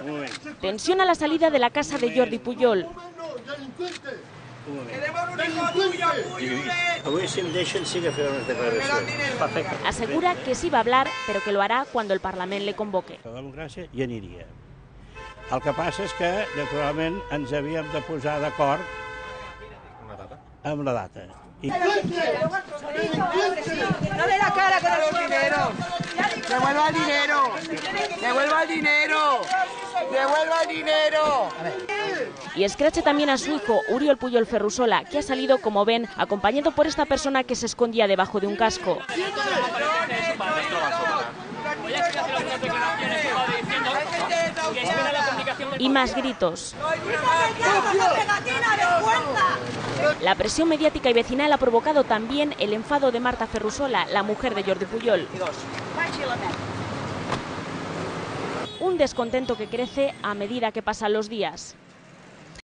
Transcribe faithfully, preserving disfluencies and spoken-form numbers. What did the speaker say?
Tensión a la salida de la casa de Jordi Pujol. Asegura que sí va a hablar, pero que lo hará cuando el Parlament le convoque. La democràcia hi aniria. El que passa és que, naturalment, ens havíem de posar d'acord amb la data. I... ¡No ve la cara con los dineros! ¡Devuelva el dinero! ¡Devuelva el dinero! ¡Devuelva el dinero! Y escrache también a su hijo, Uriol Pujol Ferrusola, que ha salido, como ven, acompañado por esta persona que se escondía debajo de un casco. Y más gritos. La presión mediática y vecinal ha provocado también el enfado de Marta Ferrusola, la mujer de Jordi Pujol. Un descontento que crece a medida que pasan los días.